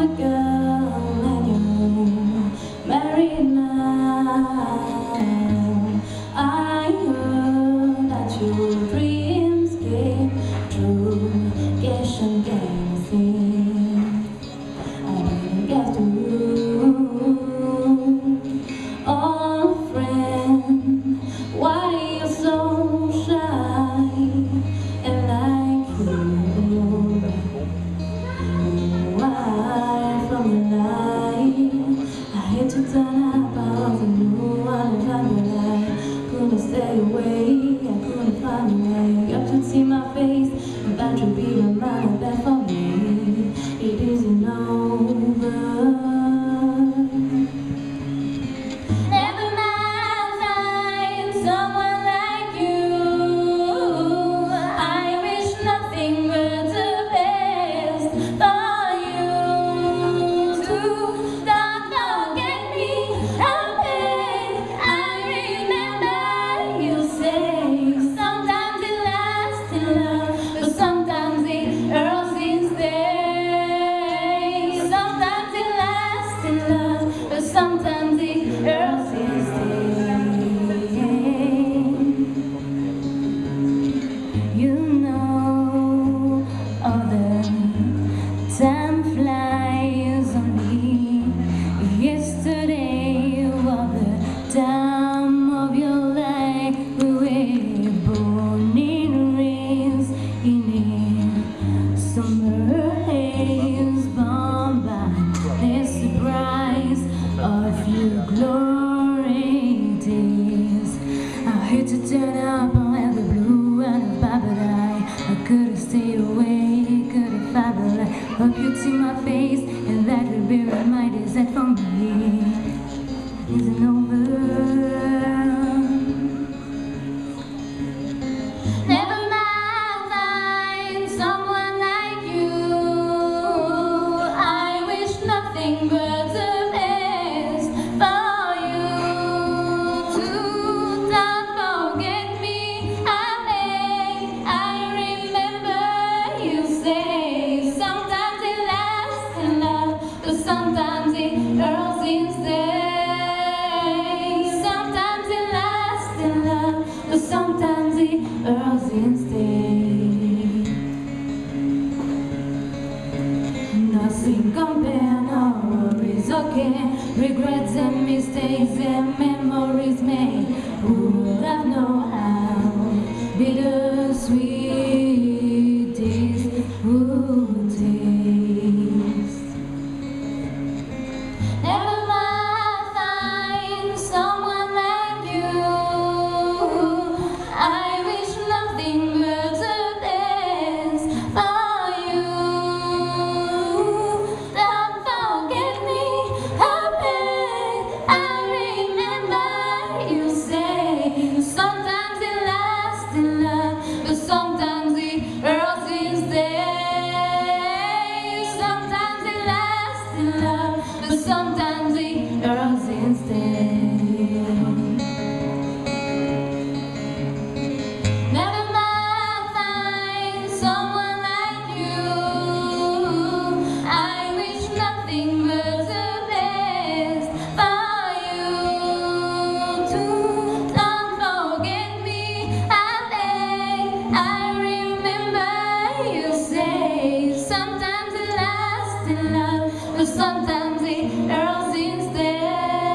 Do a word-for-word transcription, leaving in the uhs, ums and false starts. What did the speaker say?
girl and you're married now. I heard that your dreams came true. Cash and dancing, I didn't get to. Oh friend, why are you so shy and like you? Why from the night? I hate to turn up, I was a new one and I'm alive. Couldn't stay away, I couldn't find a way up to see my face, and that would be the man that for me. It isn't over. Never mind, find someone like you. I wish nothing but the best for you too. Don't forget me, I'll pay. I remember you say sometimes it lasts in love, but sometimes it hurts instead. Sometimes it lasts in love, but sometimes it hurts instead. You know, all the time flies on me. Yesterday was the time of your life. We were born in rains, in a summer haze, bound by the surprise of your glory days. I hate to turn up on the blue and the bad, but I, I could have stayed away, could have found the light. Hope you'd see my face, and that would be reminded that for me isn't over. Never mind, find someone like you. I wish nothing but the best for you too. Don't forget me, I beg. I remember you say sometimes it lasts in love, but sometimes it hurts instead. Sometimes it lasts in love, but sometimes it hurts instead. Nothing compared, no worries, okay. Regrets and mistakes and memories made. Who would have known how bittersweet this would taste? Never mind, find someone like you. I wish nothing but the best for you. Don't forget me, I beg. I remember you say sometimes it lasts in love, but sometimes it hurts instead. Sometimes it lasts in love, but sometimes it hurts instead. Never mind, find someone like you. I wish nothing but the best for you too. Don't forget me, I beg. I remember you say sometimes it lasts in love, but sometimes it hurts instead.